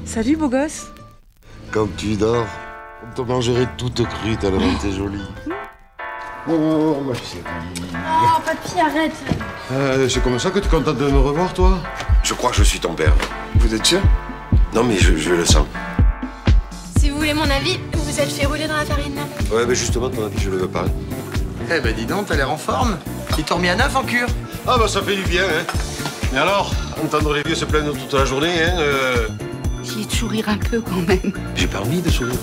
Salut, beau gosse. Quand tu dors, on te mangerait toute crue tellement t'es jolie. Oh, ma chérie. Oh, papy, arrête. C'est comme ça que tu es contente de me revoir, toi? Je crois que je suis ton père. Vous êtes sûr? Non, mais je le sens. Si vous voulez mon avis, vous vous êtes fait rouler dans la farine. Ouais, mais justement, ton avis, je le veux pas. Eh ben dis donc, t'as l'air en forme. Ils t'ont remis à neuf en cure. Ah bah ça fait du bien, hein. Et alors, entendre les vieux se plaindre toute la journée, hein J'ai de sourire un peu quand même. J'ai pas envie de sourire.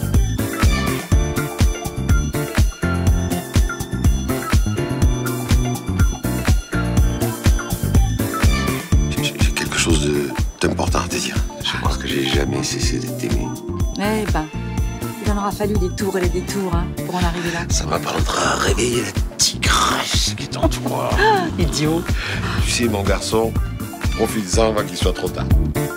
J'ai quelque chose d'important à te dire. Je crois que j'ai jamais cessé de t'aimer. Eh ben, il en aura fallu des tours et des détours hein, pour en arriver là. Ça m'apprendra à réveiller la tigresse qui est en toi. Idiot. Tu sais, mon garçon, profite-en avant qu'il soit trop tard.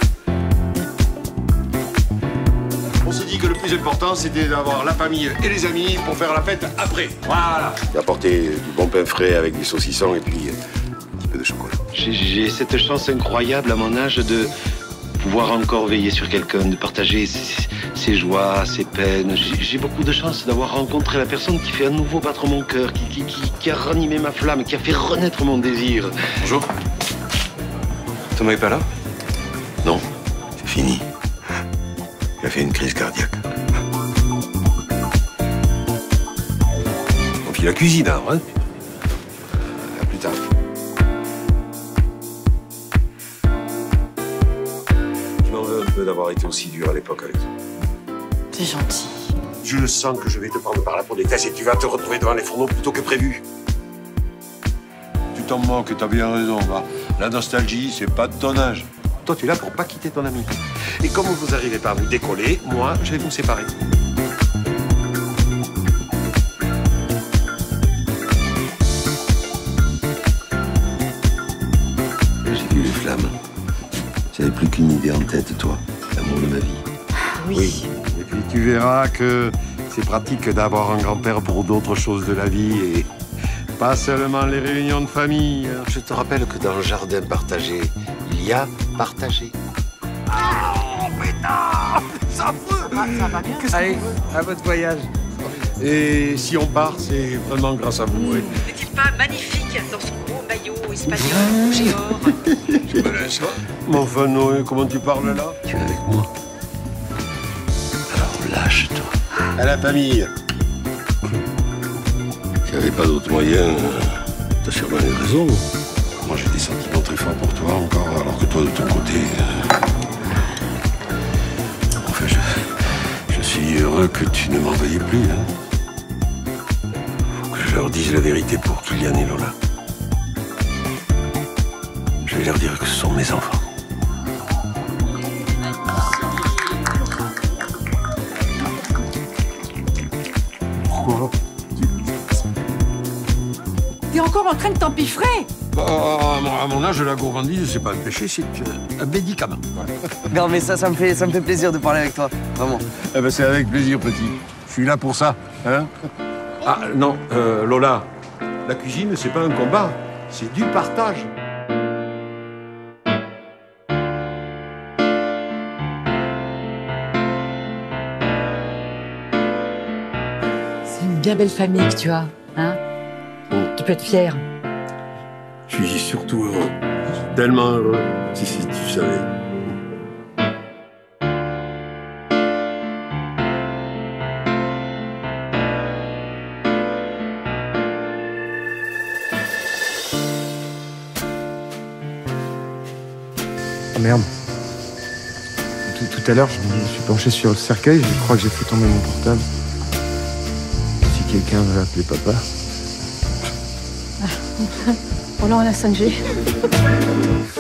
On s'est dit que le plus important, c'était d'avoir la famille et les amis pour faire la fête après. Voilà. Apporter du bon pain frais avec des saucissons et puis un petit peu de chocolat. J'ai cette chance incroyable à mon âge de pouvoir encore veiller sur quelqu'un, de partager ses joies, ses peines. J'ai beaucoup de chance d'avoir rencontré la personne qui fait à nouveau battre mon cœur, qui a ranimé ma flamme, qui a fait renaître mon désir. Bonjour. Thomas est pas là? Non, c'est fini. Il a fait une crise cardiaque. On fit la cuisine, hein? À plus tard. Je m'en veux un peu d'avoir été aussi dur à l'époque avec toi. C'est gentil. Je sens que je vais te prendre par la peau des fesses et tu vas te retrouver devant les fourneaux plutôt que prévu. Tu t'en moques, t'as bien raison, va. La nostalgie, c'est pas de ton âge. Toi, tu es là pour pas quitter ton ami. Et comme vous n'arrivez pas à vous décoller, moi, je vais vous séparer. J'ai vu les flammes. J'avais plus qu'une idée en tête, toi. L'amour de ma vie. Oui. Et puis tu verras que c'est pratique d'avoir un grand-père pour d'autres choses de la vie et pas seulement les réunions de famille. Je te rappelle que dans le jardin partagé, il y a partagé. Oh putain, c'est affreux. Ça va bien. Allez, à votre voyage. Et si on part, c'est vraiment grâce à vous. Oui. N'est-il pas magnifique dans son beau maillot espagnol rouge et or? Je me laisse. Mais enfin, Noé, comment tu parles là? Tu es avec moi. Alors lâche-toi. À la famille. S'il n'y avait pas d'autre moyen, t'as sûrement eu raison. Moi, j'ai des sentiments très forts pour toi encore, alors que toi, de ton côté... Enfin, je suis heureux que tu ne m'en veuilles plus. Hein. Faut que je leur dise la vérité pour Kylian et Lola. Je vais leur dire que ce sont mes enfants. Pourquoi? T'es encore en train de t'empiffrer. Bah, à mon âge, la gourmandise, c'est pas un péché, c'est un médicament. Non mais ça me fait plaisir de parler avec toi, vraiment. Eh ben, c'est avec plaisir, petit. Je suis là pour ça, hein. Ah, non, Lola, la cuisine, c'est pas un combat, c'est du partage. C'est une bien belle famille que tu as, hein. Tu peux être fier. Je suis surtout heureux, tellement heureux, si tu savais. Ah merde. Tout à l'heure, je me suis penché sur le cercueil, je crois que j'ai fait tomber mon portable. Si quelqu'un veut appeler papa. Bon, là, on a 5G.